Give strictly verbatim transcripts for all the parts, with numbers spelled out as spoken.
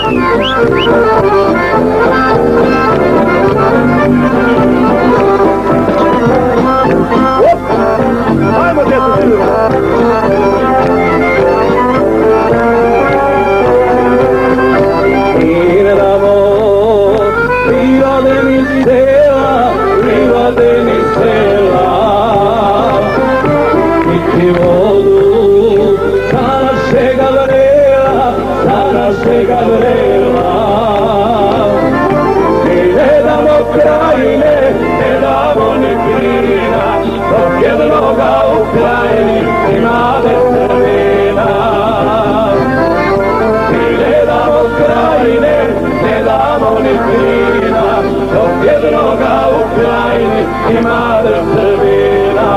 Ajmo, djeco, Mire d'amor, viva de mi stella, viva de mi stella, i ti vodu, sana se Gabriela, sana se Gabriela. I ne damo krajine, ne damo ni plina, dok jednoga u krajini ima veselina. Ne damo ni plina, dok jednoga u krajini ima drvina.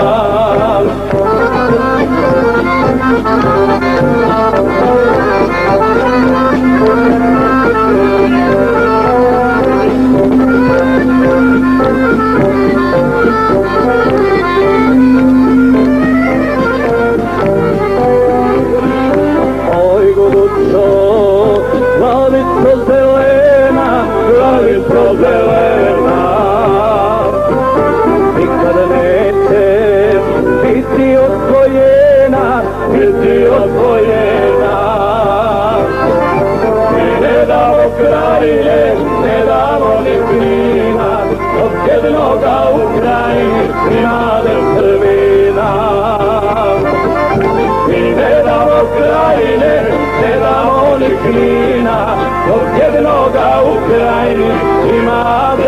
Oj, Gudućo, glavico zelena, glavico zelena, nikada neće biti odvojena, biti odvojena. Mi ne damo krajine, ne damo ni plina, dok jednoga u krajini ima drvina. Mi ne damo krajine, ne damo ni plina, dok jednoga u krajini ima